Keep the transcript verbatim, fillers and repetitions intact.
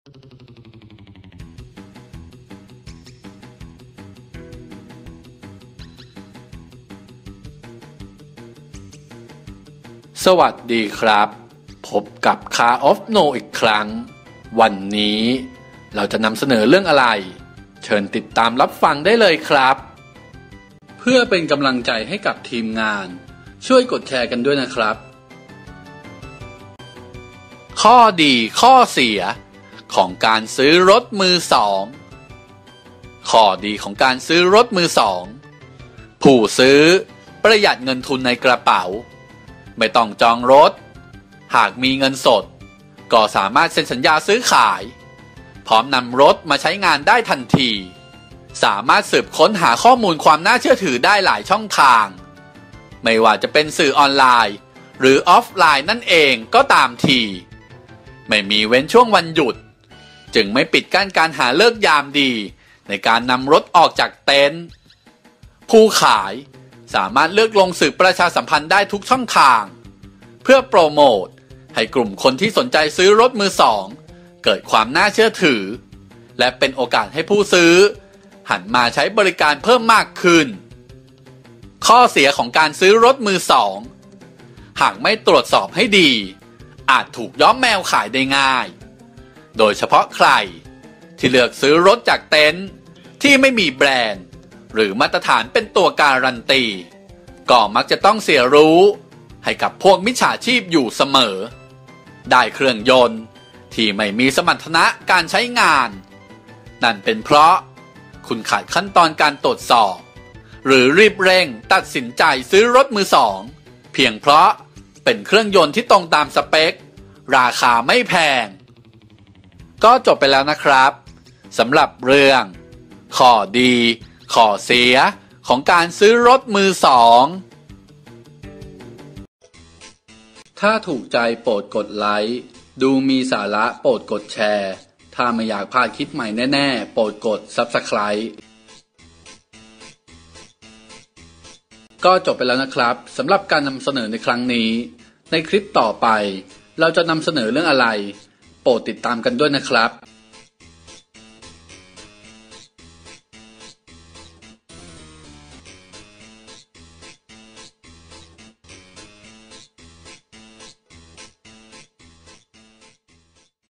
สวัสดีครับพบกับ Car of No อีกครั้งวันนี้เราจะนำเสนอเรื่องอะไรเชิญติดตามรับฟังได้เลยครับเพื่อเป็นกำลังใจให้กับทีมงานช่วยกดแชร์กันด้วยนะครับข้อดีข้อเสียของการซื้อรถมือสองข้อดีของการซื้อรถมือสองผู้ซื้อประหยัดเงินทุนในกระเป๋าไม่ต้องจองรถหากมีเงินสดก็สามารถเซ็นสัญญาซื้อขายพร้อมนำรถมาใช้งานได้ทันทีสามารถสืบค้นหาข้อมูลความน่าเชื่อถือได้หลายช่องทางไม่ว่าจะเป็นสื่อออนไลน์หรือออฟไลน์นั่นเองก็ตามทีไม่มีเว้นช่วงวันหยุดจึงไม่ปิดกั้นการหาเลิกยามดีในการนำรถออกจากเต็นท์ผู้ขายสามารถเลือกลงสื่อประชาสัมพันธ์ได้ทุกช่องทางเพื่อโปรโมทให้กลุ่มคนที่สนใจซื้อรถมือสองเกิดความน่าเชื่อถือและเป็นโอกาสให้ผู้ซื้อหันมาใช้บริการเพิ่มมากขึ้นข้อเสียของการซื้อรถมือสองหากไม่ตรวจสอบให้ดีอาจถูกย้อมแมวขายได้ง่ายโดยเฉพาะใครที่เลือกซื้อรถจากเต็นท์ที่ไม่มีแบรนด์หรือมาตรฐานเป็นตัวการันตีก็มักจะต้องเสียรู้ให้กับพวกมิจฉาชีพอยู่เสมอได้เครื่องยนต์ที่ไม่มีสมรรถนะการใช้งานนั่นเป็นเพราะคุณขาดขั้นตอนการตรวจสอบหรือรีบเร่งตัดสินใจซื้อรถมือสองเพียงเพราะเป็นเครื่องยนต์ที่ตรงตามสเปคราคาไม่แพงก็จบไปแล้วนะครับสำหรับเรื่องข้อดีข้อเสียของการซื้อรถมือสองถ้าถูกใจโปรดกดไลค์ดูมีสาระโปรดกดแชร์ถ้าไม่อยากพลาดคลิปใหม่แน่ๆโปรดกด ซับสไครบ์ ก็จบไปแล้วนะครับสำหรับการนำเสนอในครั้งนี้ในคลิปต่อไปเราจะนำเสนอเรื่องอะไรโปรดติดตามกันด้วยนะครับ